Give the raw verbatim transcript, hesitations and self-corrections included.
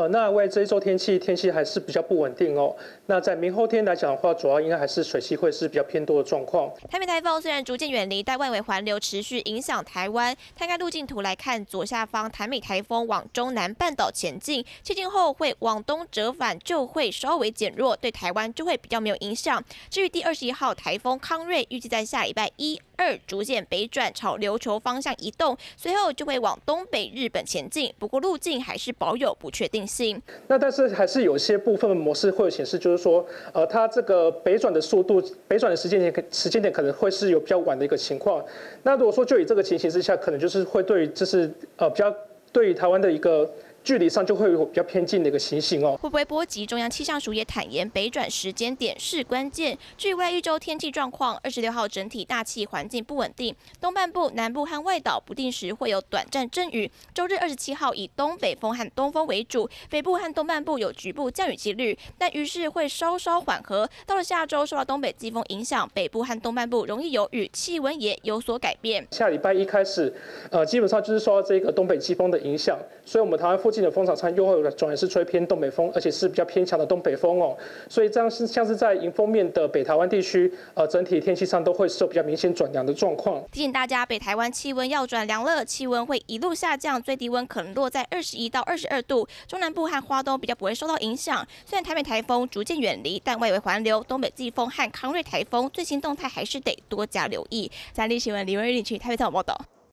呃，那为这一周天气，天气还是比较不稳定哦。那在明后天来讲的话，主要应该还是水汽会是比较偏多的状况。 台美台风虽然逐渐远离，但外围环流持续影响台湾。摊开路径图来看，左下方台美台风往中南半岛前进，接近后会往东折返，就会稍微减弱，对台湾就会比较没有影响。至于第二十一号台风康瑞，预计在下礼拜一、二逐渐北转，朝琉球方向移动，随后就会往东北日本前进。不过路径还是保有不确定性。 那但是还是有些部分的模式会有显示，就是说，呃，它这个北转的速度、北转的时间点、时间点可能会是有比较晚的一个情况。那如果说就以这个情形之下，可能就是会对，就是呃比较对于台湾的一个距离上就会有比较偏近的一个情形哦。 会不会波及？中央气象署也坦言，北转时间点是关键。至于未来一周天气状况，二十六号整体大气环境不稳定，东半部、南部和外岛不定时会有短暂阵雨。周日二十七号以东北风和东风为主，北部和东半部有局部降雨几率，但雨势会稍稍缓和。到了下周，受到东北季风影响，北部和东半部容易有雨，气温也有所改变。 下礼拜一开始，呃，基本上就是受到这个东北季风的影响，所以我们台湾附近的风场上又会转而是吹偏东北风，而且是比较偏强的东北风哦。所以这样是像是在迎风面的北台湾地区，呃，整体天气上都会受比较明显转凉的状况。 提醒大家，北台湾气温要转凉了，气温会一路下降，最低温可能落在二十一到二十二度。中南部和花东比较不会受到影响。虽然台美台风逐渐远离，但外围环流、东北季风和康瑞台风最新动态还是得多加留意。三立新闻李文玉领取台北采访报道。